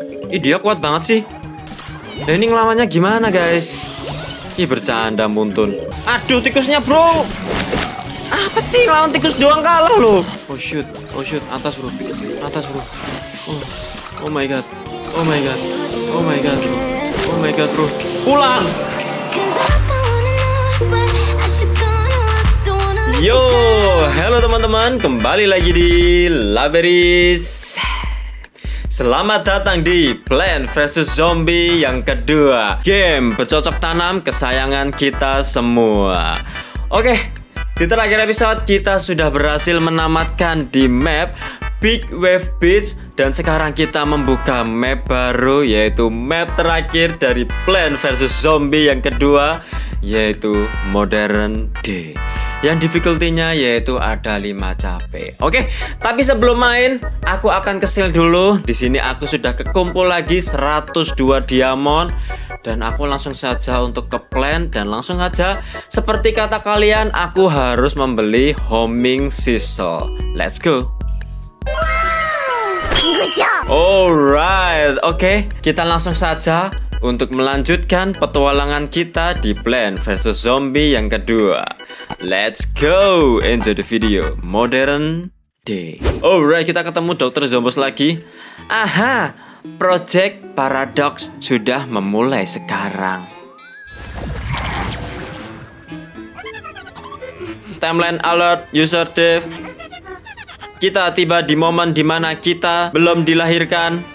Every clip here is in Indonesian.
Ih, dia kuat banget sih. Nah, ini ngelawannya gimana guys? Ih, bercanda Muntun. Aduh, tikusnya bro. Apa sih, lawan tikus doang kalah loh. Oh shoot, atas bro. Atas bro. Oh my god. Oh my god. Oh my god bro. Oh my god bro. Pulang. Yo, halo teman-teman, kembali lagi di Laberis. Selamat datang di Plants vs Zombie yang kedua, game bercocok tanam kesayangan kita semua. Oke, di terakhir episode kita sudah berhasil menamatkan di map Big Wave Beach, dan sekarang kita membuka map baru, yaitu map terakhir dari Plants vs Zombie yang kedua, yaitu Modern Day. Yang difficulty-nya yaitu ada 5 capek. Oke, tapi sebelum main, aku akan ke-sell dulu. Di sini aku sudah kekumpul lagi 102 diamond, dan aku langsung saja untuk ke plant, dan langsung aja seperti kata kalian, aku harus membeli homing sisal. Let's go. Alright, oke, kita langsung saja untuk melanjutkan petualangan kita di Plants vs Zombie yang kedua. Let's go, enjoy the video. Modern Day. Alright, kita ketemu Dr. Zombos lagi. Aha, Project Paradox sudah memulai sekarang. Timeline alert, user dev. Kita tiba di momen dimana kita belum dilahirkan.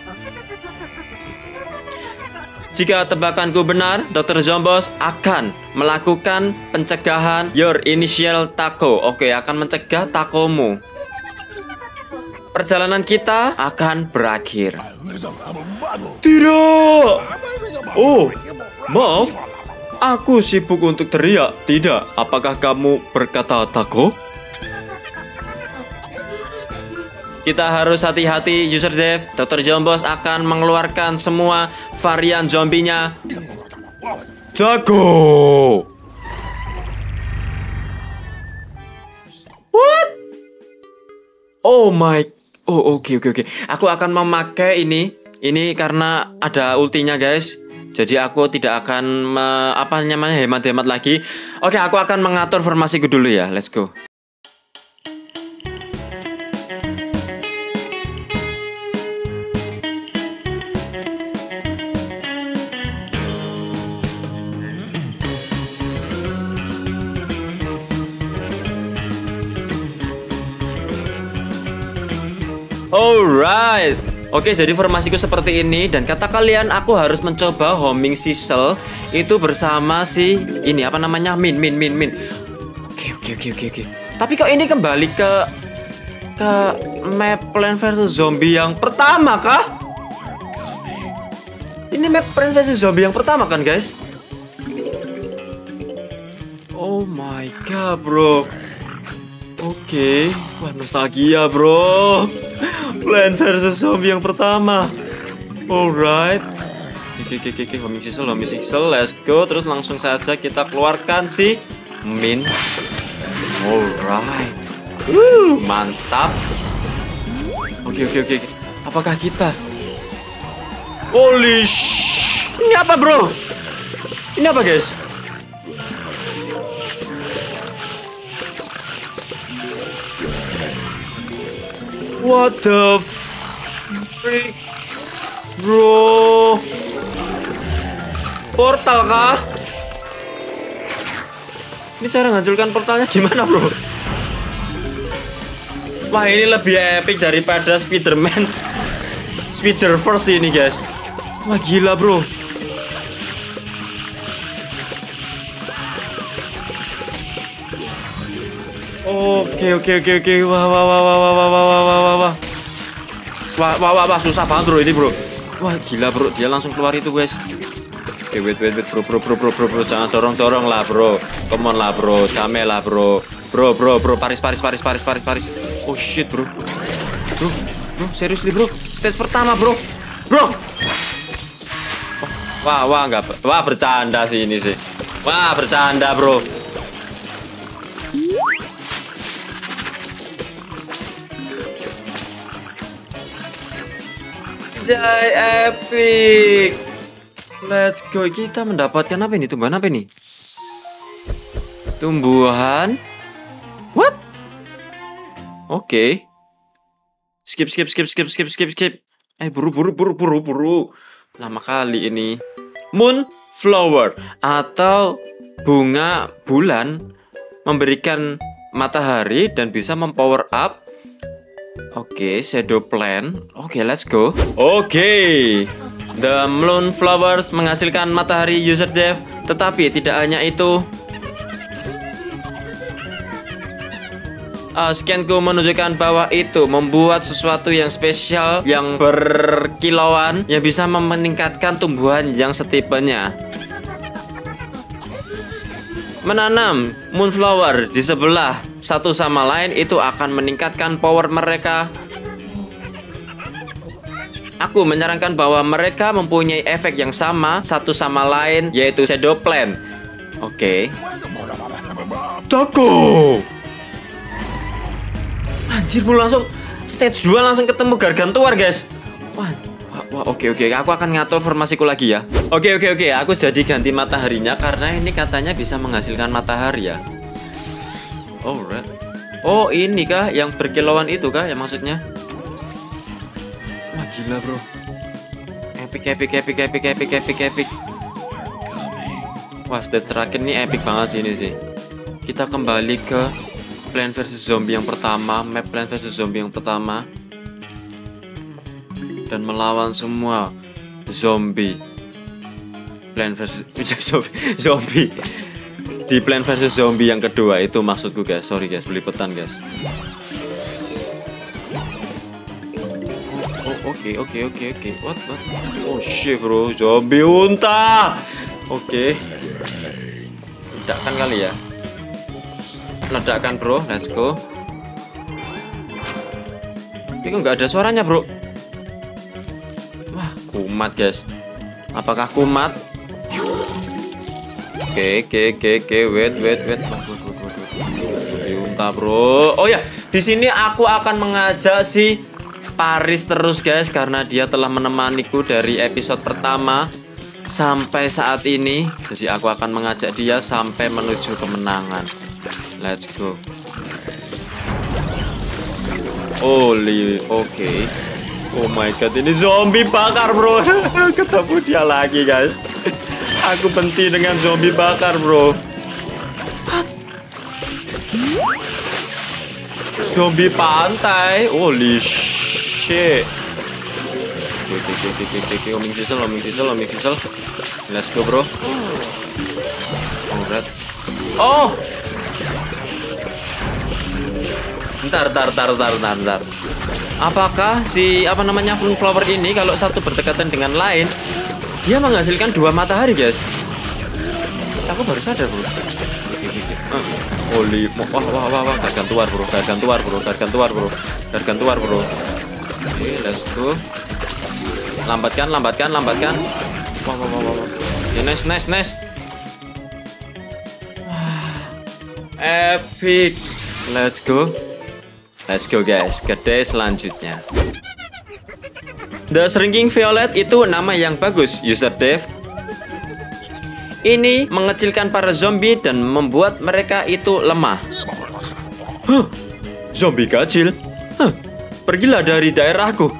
Jika tebakanku benar, Dr. Zombos akan melakukan pencegahan your initial taco. Oke, akan mencegah takomu. Perjalanan kita akan berakhir. Tidak. Oh, maaf. Aku sibuk untuk teriak. Tidak. Apakah kamu berkata taco? Kita harus hati-hati, user dev. Dr. Zombos akan mengeluarkan semua varian zombinya. Taco. What? Oh my. Oh, oke. Aku akan memakai ini karena ada ultinya, guys. Jadi aku tidak akan hemat-hemat lagi. Oke, aku akan mengatur formasiku dulu ya. Let's go. Alright. Oke, jadi formasiku seperti ini, dan kata kalian aku harus mencoba homing sisal itu bersama si ini apa namanya? Min. Oke. Tapi kok ini kembali ke map Plants vs Zombie yang pertama kah? Ini map Plants vs Zombie yang pertama kan, guys? Oh my god, bro. Oke. Wah, nostalgia, bro. Plants vs Zombie yang pertama. Alright. Oke. Homing sisal, let's go. Terus langsung saja kita keluarkan si Min. Alright. Mantap. Oke. Apakah kita? Holy sh. Ini apa, bro? Ini apa, guys? What the freak, bro? Portal kah? Ini cara menghancurkan portalnya gimana, bro? Wah, ini lebih epic daripada Spider-Man Spider-Verse ini, guys. Wah, gila, bro. Oke. Wah, susah banget, bro, ini, bro. Wah, gila, bro. Dia langsung keluar itu, guys. Oke, wait, bro. Jangan dorong lah, bro. Come on lah, bro. Damai lah, bro. Bro. Paris. Oh shit, bro. Bro, seriously, bro. Stage pertama, bro. Wah, bercanda sih ini sih. Wah, bercanda, bro. Anjay, epic. Let's go. Kita mendapatkan apa ini? Tumbuhan apa ini? Tumbuhan. What? Oke. Skip. Buru. Lama kali ini. Moonflower atau bunga bulan memberikan matahari dan bisa mempower up. Oke, shadow plant. Oke, let's go. Oke. The moonflowers menghasilkan matahari user dev, tetapi tidak hanya itu. Scanku menunjukkan bahwa itu membuat sesuatu yang spesial yang berkilauan yang bisa meningkatkan tumbuhan yang setipenya. Menanam moonflower di sebelah satu sama lain itu akan meningkatkan power mereka. Aku menyarankan bahwa mereka mempunyai efek yang sama satu sama lain, yaitu shadow plant. Oke. Tako. Anjir, bro, langsung stage 2 langsung ketemu Gargantuar, guys. Wah, oke. Aku akan ngatur formasiku lagi ya. Oke. Aku jadi ganti mataharinya karena ini katanya bisa menghasilkan matahari ya. Alright. Oh, ini kah yang berkilauan itu kah yang maksudnya? Wah, gila, bro. Epic. Wah, stage terakhir ini epic banget sih ini sih. Kita kembali ke Plants vs Zombie yang pertama, map Plants vs Zombie yang pertama, dan melawan semua zombie. Plants vs Zombie di Plants vs Zombie yang kedua itu maksudku, guys. Sorry guys, belipetan guys. Oke. What? Oh shit, bro, zombie unta. Oke. Ledakan kali ya. Ledakan, bro, let's go. Tapi kok nggak ada suaranya, bro. Wah, kumat, guys. Apakah kumat? Oke. Wait. Unta, bro. Oh ya, di sini aku akan mengajak si Paris terus, guys, karena dia telah menemaniku dari episode pertama sampai saat ini. Jadi aku akan mengajak dia sampai menuju kemenangan. Let's go. Oke. Oh my god, ini zombie bakar, bro. Ketemu dia lagi, guys. Aku benci dengan zombie bakar, bro. Zombie pantai. Holy shit. Oke. Oming sisel. Let's go, bro. Alright. Oh. Bentar. Apakah si moonflower ini kalau satu berdekatan dengan lain dia menghasilkan 2 matahari, guys? Aku baru sadar, bro. Holy, wah, gargantuar, bro. Oke, let's go. Lambatkan. Wah. Ya, nice. Epic. Let's go, guys, ke day selanjutnya. The Shrinking Violet itu nama yang bagus, user dev. Ini mengecilkan para zombie dan membuat mereka itu lemah. Zombie kecil? Pergilah dari daerahku.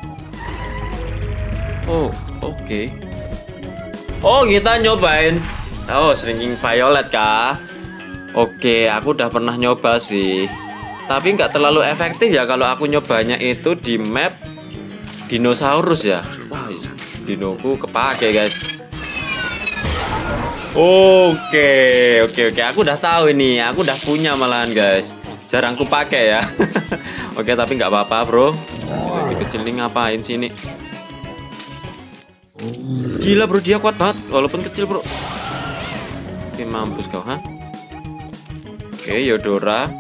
Oh, oke. Oh, kita nyobain. Oh, Shrinking Violet kah? Oke, aku udah pernah nyoba sih. Tapi nggak terlalu efektif ya kalau aku nyobanya itu di map dinosaurus ya. Wah, dinoku kepake, guys. Oke. Aku udah tahu ini. Aku udah punya malahan, guys. Jarang ku pakai ya. Oke, tapi nggak apa-apa, bro. Zombie kecil ini ngapain sih ini? Gila, bro, dia kuat banget walaupun kecil, bro. Oke, mampus kau, ha? Oke, Yodora.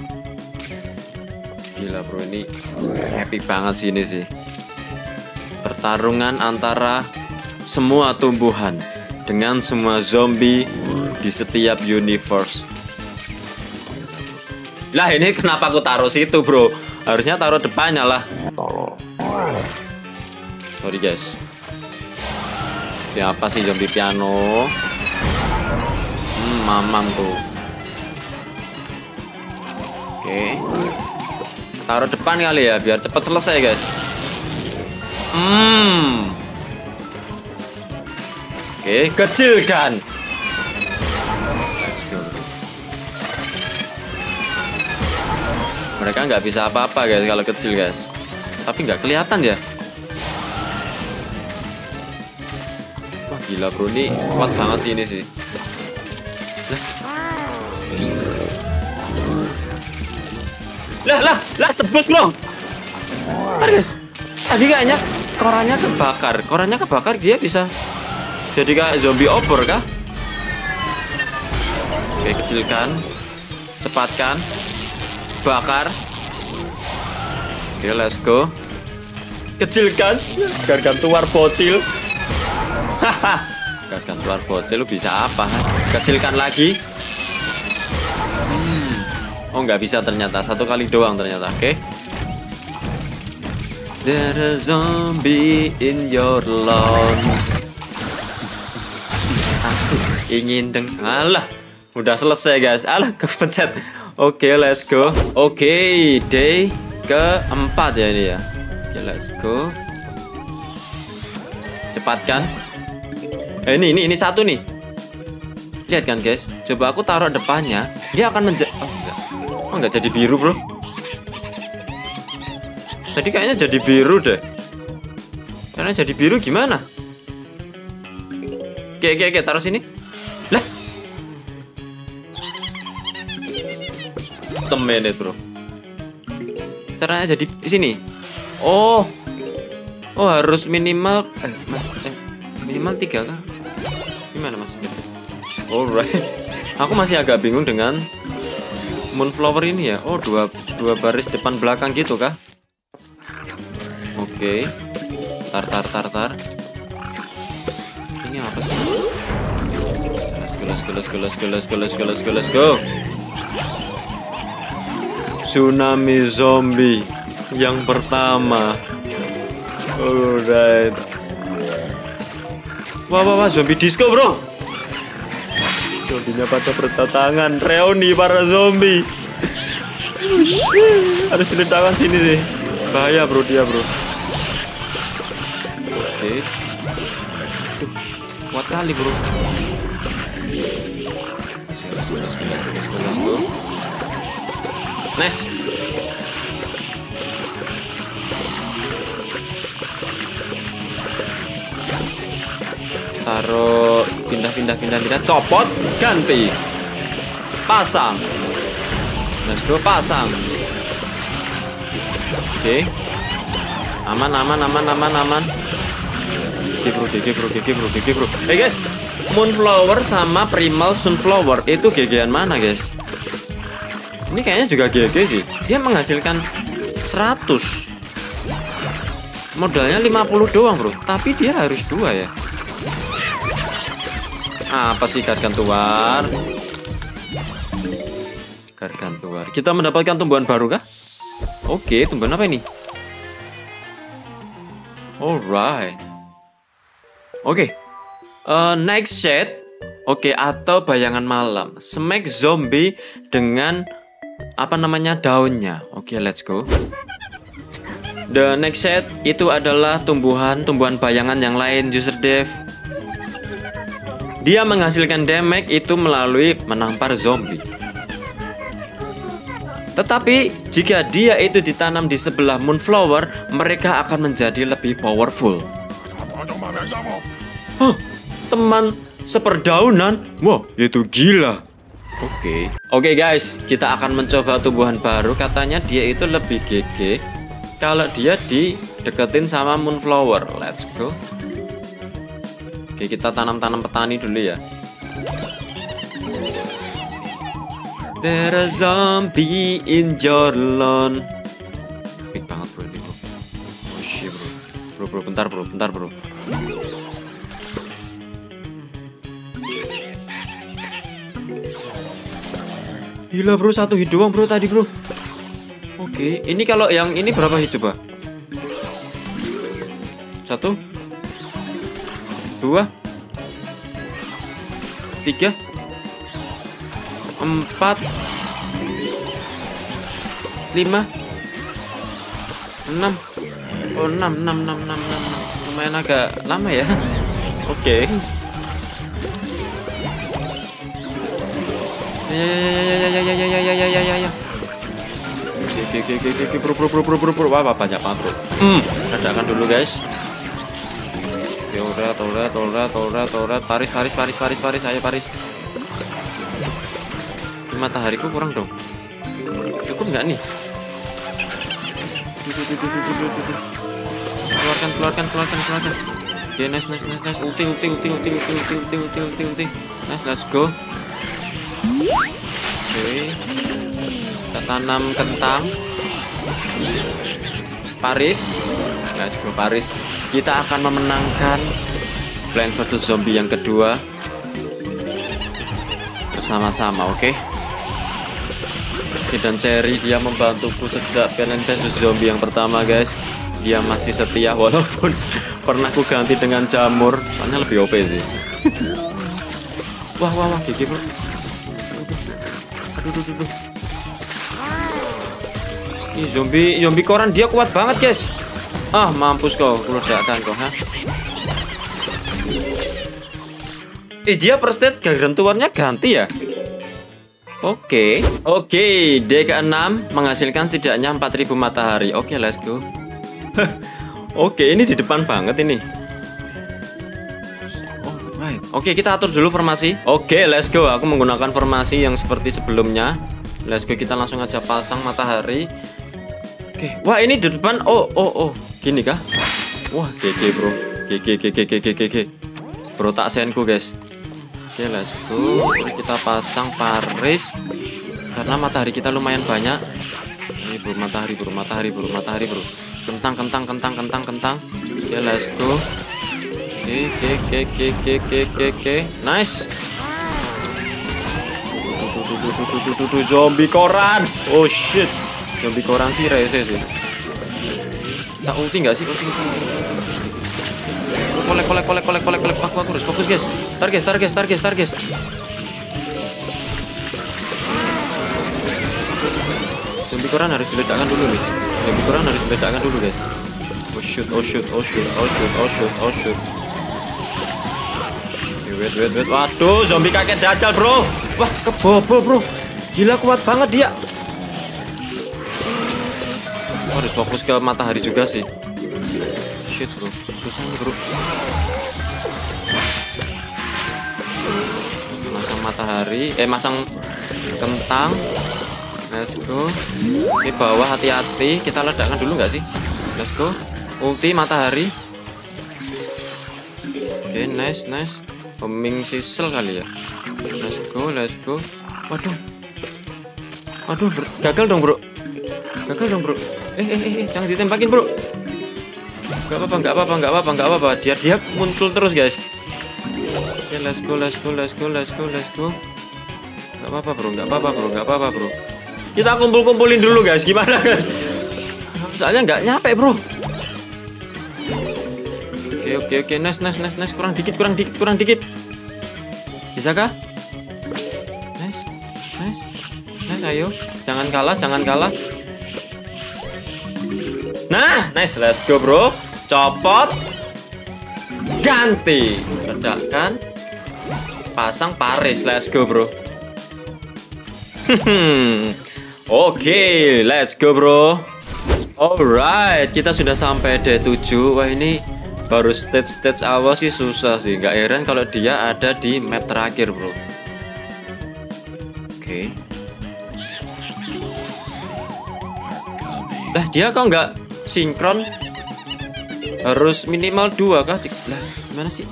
Gila, bro, ini epic banget sih ini sih. Pertarungan antara semua tumbuhan dengan semua zombie di setiap universe. Lah, ini kenapa aku taruh situ, bro? Harusnya taruh depannya lah. Sorry guys. Ya apa sih zombie piano? Mamam tuh. Oke. Taruh depan kali ya biar cepat selesai guys. Oke, kecilkan. Let's go. Mereka nggak bisa apa-apa guys kalau kecil guys. Tapi nggak kelihatan ya. Wah gila bro, ini kuat banget sih ini sih. Lah tebus bro. Ntar guys, tadi kayaknya korannya kebakar dia bisa jadi kayak zombie obor kah? Oke, kecilkan, cepatkan, bakar. Oke, let's go. Kecilkan, gargantuar bocil. Haha, gargantuar bocil lu bisa apa? Kecilkan lagi. Oh nggak bisa ternyata, satu kali doang ternyata. Oke. There a zombie in your lawn. Aku ingin alah, udah selesai guys. Alah, kepencet. Oke, let's go. Oke, day keempat ya ini ya. Oke, let's go. Cepatkan. Ini satu nih. Lihat kan guys. Coba aku taruh depannya, dia akan Oh nggak jadi biru bro. Tadi kayaknya jadi biru deh. Karena jadi biru gimana? Oke, taruh sini. Lah. Temenet bro. Caranya jadi sini. Oh harus minimal minimal 3 kah? Gimana maksudnya? Alright. Aku masih agak bingung dengan Moonflower ini ya. Oh dua baris depan belakang gitu kah? Oke. Tar. Ini apa sih? Let's go. Tsunami zombie yang pertama. Alright. Wah, zombie disco bro. Zombinya pada berdatangan. Reuni para zombie. Harus diledakkan sini sih. Bahaya bro dia bro. Oke. Kuat kali bro. Let's go. Nice. Taruh, pindah, copot, ganti, pasang. Let's go, pasang. Oke. Aman. GG bro. Guys, Moonflower sama Primal Sunflower itu GG-an mana guys? Ini kayaknya juga GG sih. Dia menghasilkan 100. Modalnya 50 doang bro. Tapi dia harus 2 ya. Apa sih gargantuar? Kita mendapatkan tumbuhan baru kah? Oke, tumbuhan apa ini? Alright. Oke. Next set. Oke, atau bayangan malam. Smack zombie dengan apa namanya daunnya. Oke, let's go. The next set itu adalah tumbuhan bayangan yang lain, user dev. Dia menghasilkan damage itu melalui menampar zombie. Tetapi jika dia itu ditanam di sebelah Moonflower, mereka akan menjadi lebih powerful. Teman seperdaunan? Wah, itu gila. Oke guys, kita akan mencoba tumbuhan baru. Katanya dia itu lebih GG kalau dia dideketin sama Moonflower. Let's go. Oke, kita tanam petani dulu ya. There a zombie in your lawn. Epic banget bro ini bro. Oh shit bro. Bentar bro. Gila bro, 1 hit doang bro tadi bro. Oke, ini kalau yang ini berapa hit coba? 1, 1, 2, 3, 4, 5, 6. Oh 6. Lumayan agak lama ya. Oke. Ya. Bro. Wah, banyak banget, bro. Ledakan dulu, guys. Torat. Paris. Ayo, Paris. Matahariku kurang dong. Cukup nggak nih? Keluarkan. Oke, nice. Ulti. Nice, let's go. Oke. Kita tanam kentang. Paris. Let's go, Paris. Kita akan memenangkan Plants vs Zombie yang kedua bersama-sama, oke? Dan Cherry dia membantuku sejak Plants vs Zombie yang pertama, guys. Dia masih setia walaupun pernah ku ganti dengan jamur, soalnya lebih OP sih. Wah, GG, bro. Aduh. Ih, zombie koran dia kuat banget, guys. Ah, mampus kau, ledakan kau, ha. Dia per stage kerentuannya ganti ya. Oke, day ke-6 menghasilkan setidaknya 4000 matahari. Oke, let's go. Oke, ini di depan banget ini. Alright. Oke, kita atur dulu formasi. Oke, let's go. Aku menggunakan formasi yang seperti sebelumnya. Let's go, kita langsung aja pasang matahari. Oke, wah ini di depan. Oh, gini kah? Wah, GG, bro. GG. Bro tak senku, guys. Oke, let's go. Terus kita pasang Paris karena matahari kita lumayan banyak. Ini bro, matahari, bro. Kentang. Oke, let's go. Oke. Nice. Zombie koran. Oh shit. Zombie koran sih rese sih. Tak ulti nggak sih? Kolek. Aku harus fokus, guys. Target. Zombie koran harus diledakkan dulu nih. Guys. Oh shoot. Wait. Waduh, zombie kakek dajal, bro. Wah, kebobo, bro. Gila, kuat banget dia. Harus fokus ke matahari juga sih. Shit, bro. Susah nih, bro. Masang matahari, masang kentang. Let's go. Di bawah hati-hati, kita ledakkan dulu nggak sih? Let's go. Ulti matahari. Oke, nice. Homing sisel kali ya. Let's go. Waduh, gagal dong, bro. Jangan ditembakin, bro. Gak apa-apa. Dia muncul terus, guys. Oke, let's go. Gak apa-apa, bro. Kita kumpulin dulu, guys. Gimana, guys? Soalnya nggak nyampe, bro. Oke. Nice. Kurang dikit. Bisa kah? Nice. Ayo. Jangan kalah. Nah, nice. Let's go, bro. Copot. Ganti. Ledakan. Pasang Paris. Let's go, bro. Oke, let's go, bro. Alright, kita sudah sampai day 7. Wah, ini baru stage awal sih susah sih. Gak heran kalau dia ada di map terakhir, bro. Oke. Lah, dia kok nggak sinkron? Harus minimal 2 kah? Lah, gimana sih?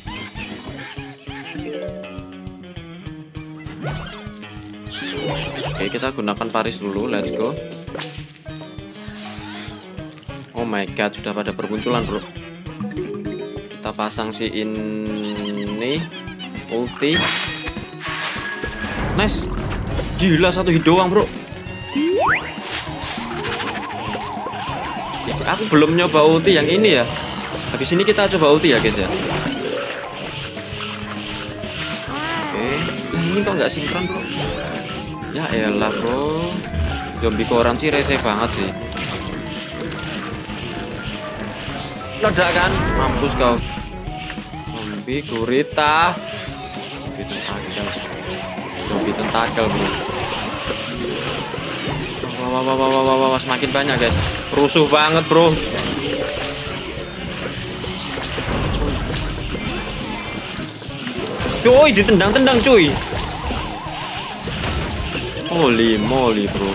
Oke, kita gunakan Paris dulu. Let's go. Oh my god, sudah pada bermunculan, bro. Kita pasang si ini ulti. Nice. Gila, 1 hit doang, bro. Aku belum nyoba ulti yang ini ya. Habis ini kita coba ulti ya guys ya. Oke. Nah ini kok nggak sinkron bro? Ya elah bro. Zombie koran sih rese banget sih. Ledakan, mampus kau. Zombie gurita. Zombie tentakel bro. Wah, semakin banyak guys. Rusuh banget bro. Cuy, ditendang-tendang cuy. Holy moly bro.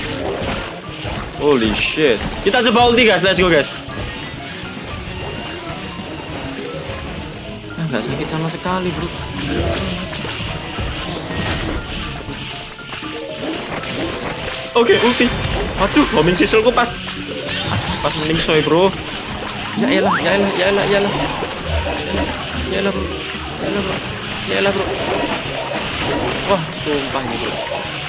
Holy shit. Kita coba ulti guys, let's go guys. Nah, nggak sakit sama sekali bro. Oke, ulti. Aduh, homing sisulku pas mending soy bro. Ya elah, ya elah, ya elah, ya elah. Ya elah bro. Ya elah bro. Ya elah bro. Wah, sumpah ini bro.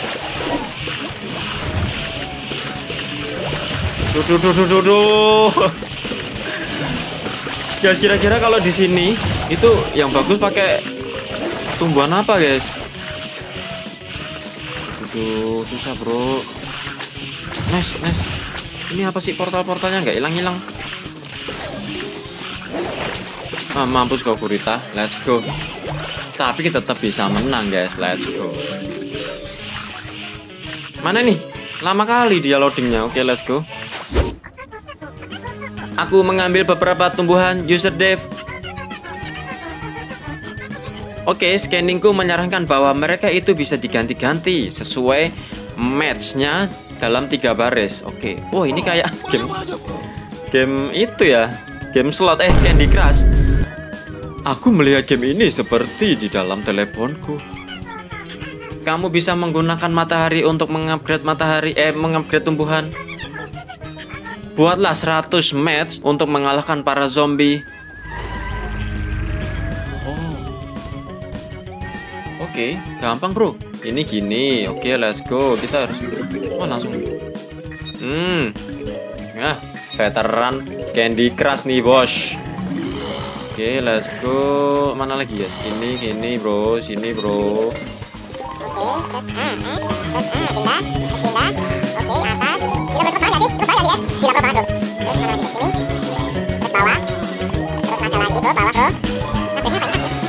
Duh. Guys, kira-kira kalau di sini itu yang bagus pakai tumbuhan apa, guys? Duh, susah, bro. Nice. Ini apa sih portal-portalnya nggak hilang-hilang? Ah, mampus kau gurita. Let's go. Tapi kita tetap bisa menang, guys. Let's go. Mana nih? Lama kali dia loadingnya. Oke, let's go. Aku mengambil beberapa tumbuhan user dev. Oke, scanningku menyarankan bahwa mereka itu bisa diganti-ganti sesuai matchnya dalam 3 baris. Oke. Oh, ini kayak game itu ya. Game slot Candy Crush. Aku melihat game ini seperti di dalam teleponku. Kamu bisa menggunakan matahari untuk mengupgrade mengupgrade tumbuhan. Buatlah 100 match untuk mengalahkan para zombie. Oh. Oke, gampang bro. Ini gini. Oke, let's go. Kita harus langsung. Nah, veteran Candy Crush nih, bos. Oke, let's go. Mana lagi guys? Ini bro, sini bro. Oke, terus pindah. Oke, atas. Kita bertepuk banget sih? Bertepuk banget ya? Tidak bertepuk banget bro. Terus mana lagi sini? Terus bawah. Terus naga lagi bro, bawah bro. Update-nya apa ini?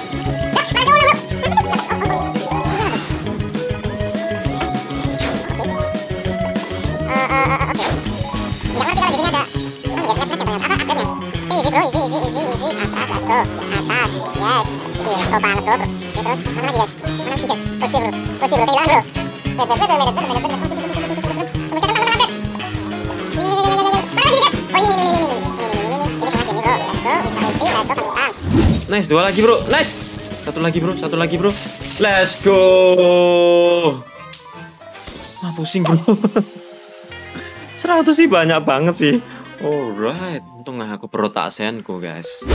Nice, 2 lagi bro. Nice. Satu lagi bro. Let's go. Wah, pusing bro. 100 sih banyak banget sih. Alright, untung aku perotak senku guys.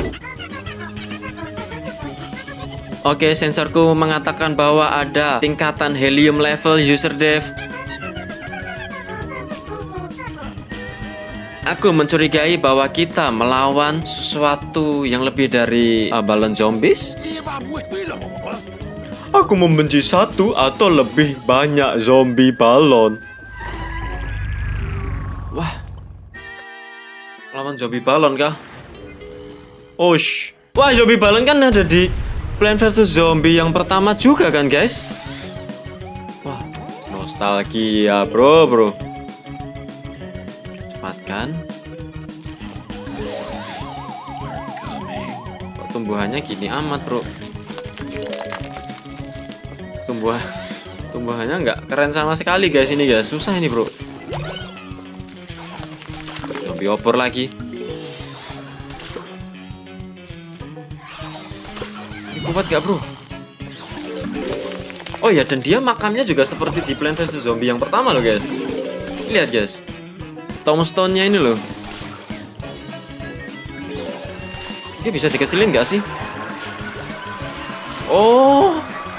Oke, sensorku mengatakan bahwa ada tingkatan helium level user dev. Aku mencurigai bahwa kita melawan sesuatu yang lebih dari balon zombies. Aku membenci 1 atau lebih banyak zombie balon. Wah, lawan zombie balon kah? Osh. Wah, zombie balon kan ada di Plants vs Zombie yang pertama juga kan guys? Wah, nostalgia bro. Cepatkan. Kok tumbuhannya gini amat bro? Tumbuhannya nggak keren sama sekali guys ini guys. Susah ini bro. Zombie opor lagi. Kuat gak bro? Oh ya, dan dia makamnya juga seperti di Plants vs Zombie yang pertama loh guys. Lihat guys, tombstone-nya ini loh. Dia bisa dikecilin gak sih? Oh,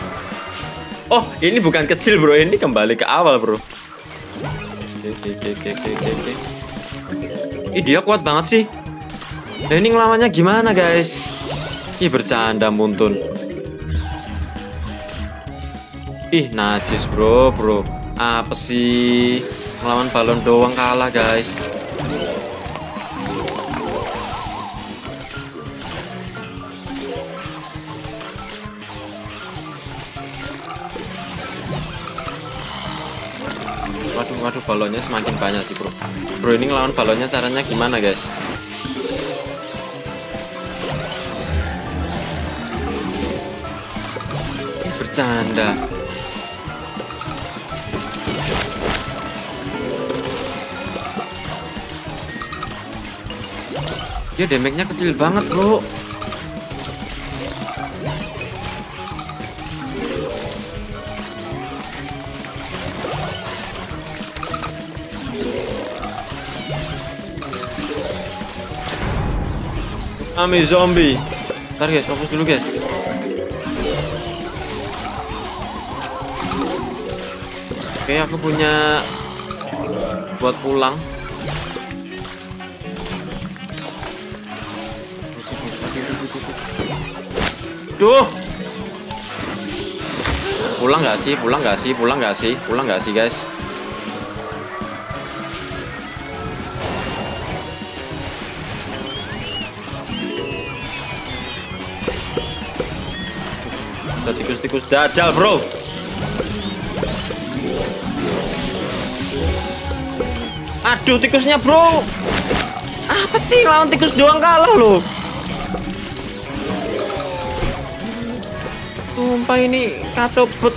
ini bukan kecil bro, ini kembali ke awal bro. Oke. Ih, dia kuat banget sih. Nah, ini ngelawannya gimana guys? Ih, bercanda Muntun. Ih, najis bro. Apa sih? Ngelawan balon doang kalah guys. Waduh, balonnya semakin banyak sih bro. Bro, ini ngelawan balonnya caranya gimana guys? Ini bercanda. Ya, damage-nya kecil banget bro. Ami zombie. Ntar guys, fokus dulu guys. Oke, aku punya buat pulang. Duh. Pulang nggak sih guys? Ada tikus-tikus dajal bro. Aduh, tikusnya bro. Apa sih, lawan tikus doang kalah loh. Sumpah ini katobet.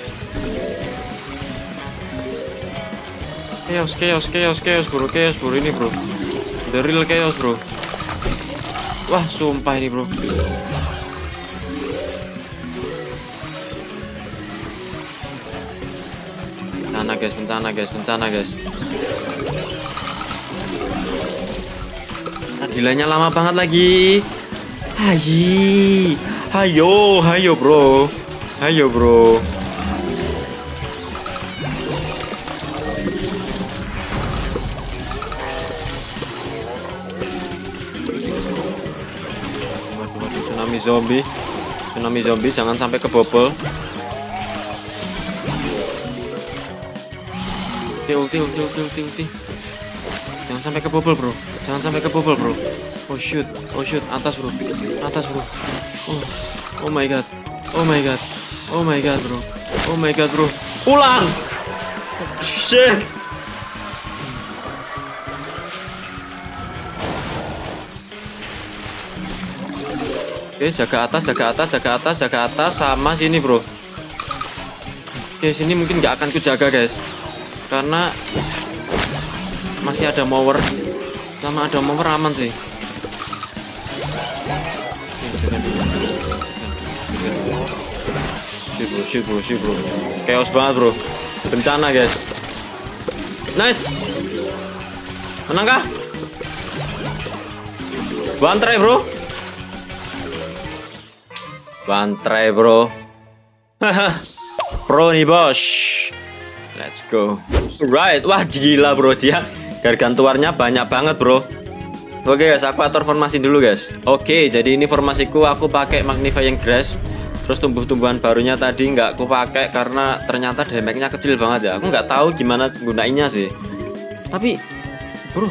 Chaos bro ini bro. The real chaos bro. Wah, sumpah ini bro. Bencana guys. Dilanya lama banget lagi. Hayo bro. Waduh, tsunami zombie jangan sampai kebobol. Ulti. Jangan sampai kebobol bro. Oh shoot, atas bro. Oh my god bro. Pulang. Shit. Oke, jaga atas sama sini bro. Oke, sini mungkin nggak akan ku jaga guys, karena masih ada mower. Sama ada mower aman sih. Shoot bro. Chaos banget bro. Bencana guys. Nice. Menang kah? Bantrai bro. Haha. Pro nih bos. Let's go. Right. Wah, gila bro, dia gargantuarnya banyak banget bro. Oke guys, aku atur formasi dulu guys. Oke, jadi ini formasiku, aku pakai magnifying grass. Terus tumbuh-tumbuhan barunya tadi nggak aku pakai karena ternyata damage-nya kecil banget ya. Aku nggak tahu gimana gunainnya sih. Tapi bro,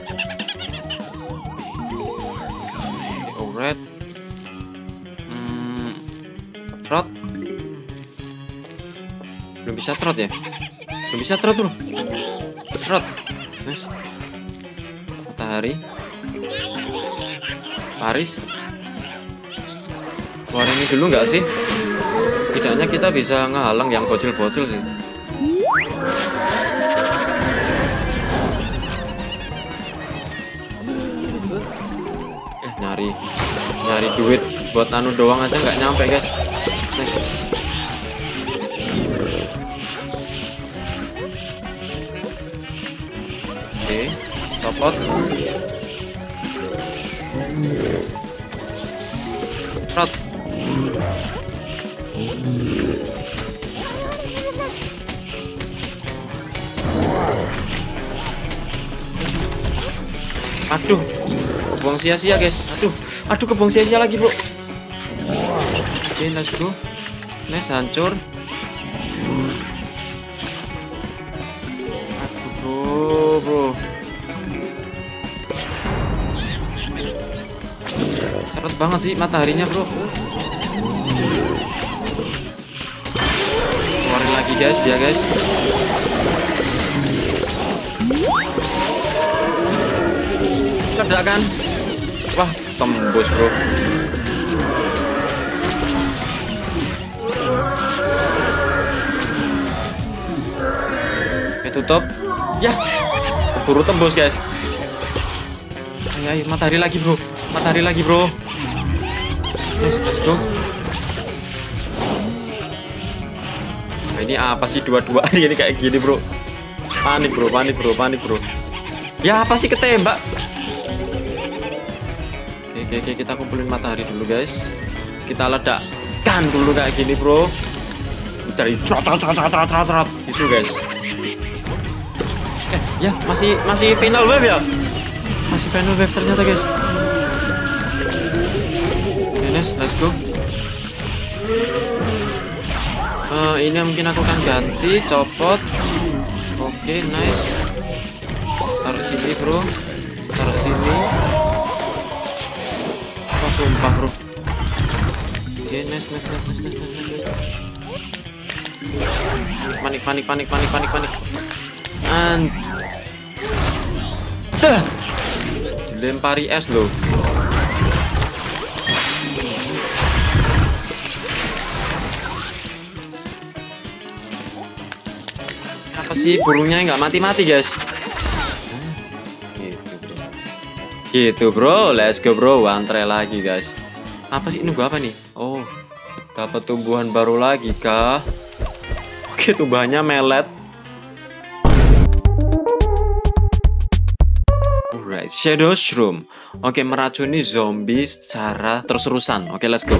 alright. Trot. Belum bisa trot bro. Trot. Nice. Matahari. Paris. Keluar ini dulu nggak sih? Tidaknya kita bisa ngehalang yang bocil-bocil sih. Nyari duit buat anu doang aja nggak nyampe guys. Nice. Oke, copot. Trot. Aduh, kebuang sia-sia guys. Aduh kebuang sia-sia lagi bro. Oke, let's go. Nice, hancur. Aduh bro. Seret banget sih mataharinya bro. Keluarin lagi guys dia guys. Ledak kan? Wah, tembus bro. Oke, tutup. Ya, keburu tembus guys. Ayo, matahari lagi bro. Matahari lagi bro. Yes, let's go. Nah, ini apa sih dua-duaan ini kayak gini bro? Panik bro, panik bro, panik bro. Ya apa sih ketembak? Oke, kita kumpulin matahari dulu guys. Kita ledakkan dulu kayak gini bro. Dari trot gitu guys. Ya masih final wave ya. Masih final wave ternyata guys. Let's go. Ini mungkin aku akan ganti, copot. Oke, nice. Taruh sini bro. Taruh sini. Oh, sumpah bro. Oke, nice. Panik. Dilempari es loh. Apa sih burungnya nggak mati-mati guys? Gitu bro, let's go bro, antre lagi guys. Apa sih ini gua apa nih? Oh, dapat tumbuhan baru lagi kah? Oke, tumbuhannya melet. Alright, Shadow Shroom. Oke, meracuni zombie secara terus-terusan. Oke, let's go.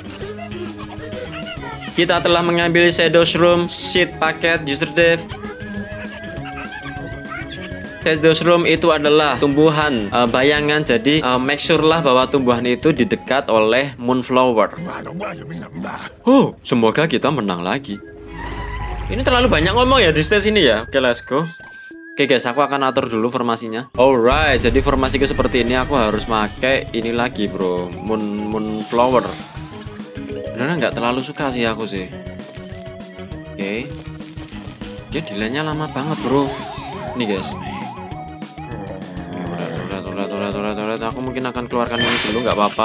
Kita telah mengambil Shadow Shroom, seed paket, user dev. Shadow Shroom itu adalah tumbuhan bayangan, jadi make sure lah bahwa tumbuhan itu didekat oleh Moonflower. Oh, semoga kita menang lagi. Ini terlalu banyak ngomong ya di stage ini ya. Oke, let's go. Oke guys, aku akan atur dulu formasinya. Alright, jadi formasiku seperti ini. Aku harus pakai ini lagi bro, Moonflower. Beneran nggak terlalu suka sih aku sih. Oke, dia delaynya lama banget bro. Nih guys. Urat. Aku mungkin akan keluarkan ini dulu, nggak apa-apa.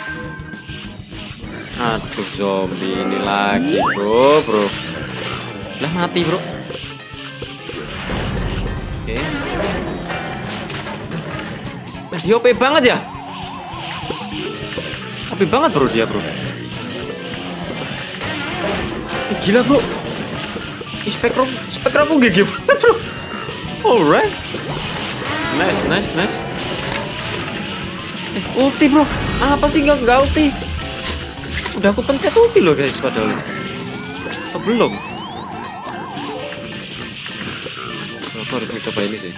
Aduh, zombie ini lagi bro. Lah mati bro. Oke. Dia OP banget ya. OP banget bro dia bro. Gila bro. Spektrum aku GG banget bro. Alright. Nice. Ulti bro. Apa sih nggak ulti? Udah aku pencet ulti loh guys padahal. Oh, belum. Aku harus mencoba ini sih.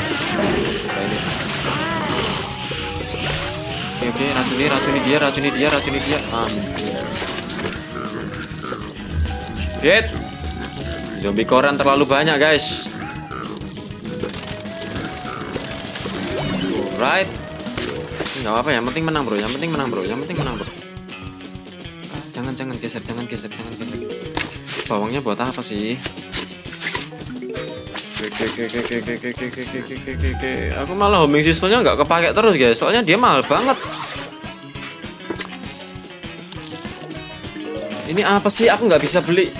Oke, racuni dia. Dead. Zombie koran terlalu banyak guys. Right. Nggak apa-apa, yang penting menang bro. Jangan geser. Bawangnya buat apa sih? Aku malah homing systemnya nggak kepake terus guys, soalnya dia mahal banget. Ini apa sih? Aku nggak bisa beli.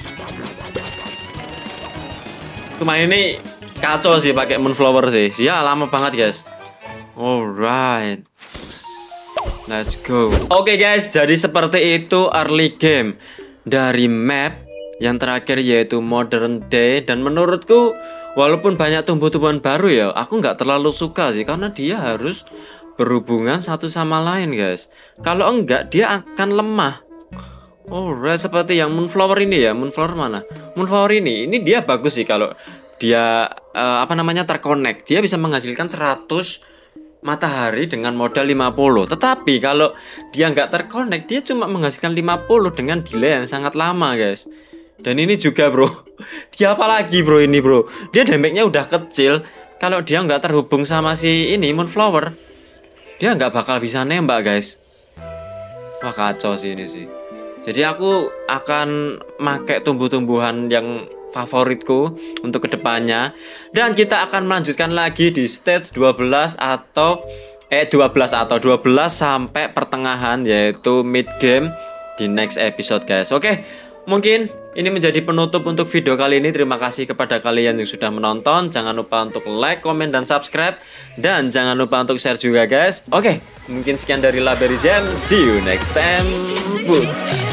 Cuma ini kacau sih pakai Moonflower sih. Dia lama banget guys. Alright, let's go. Oke guys, jadi seperti itu early game dari map yang terakhir yaitu Modern Day. Dan menurutku walaupun banyak tumbuh-tumbuhan baru ya, aku nggak terlalu suka sih karena dia harus berhubungan satu sama lain guys. Kalau enggak dia akan lemah. Alright, seperti yang Moonflower ini ya. Moonflower mana? Moonflower ini dia bagus sih kalau dia terconnect. Dia bisa menghasilkan 100 matahari dengan modal 50. Tetapi kalau dia nggak terkonek, dia cuma menghasilkan 50 dengan delay yang sangat lama guys. Dan ini juga bro, dia apa lagi bro ini bro, dia damage-nya udah kecil. Kalau dia nggak terhubung sama si ini Moonflower, dia nggak bakal bisa nembak guys. Wah kacau sih ini sih. Jadi aku akan pakai tumbuh-tumbuhan yang favoritku untuk kedepannya. Dan kita akan melanjutkan lagi di stage 12 atau 12 sampai pertengahan, yaitu mid game di next episode guys. Oke, mungkin ini menjadi penutup untuk video kali ini. Terima kasih kepada kalian yang sudah menonton. Jangan lupa untuk like, komen, dan subscribe. Dan jangan lupa untuk share juga guys. Oke, mungkin sekian dari Labery Jam. See you next time. Good.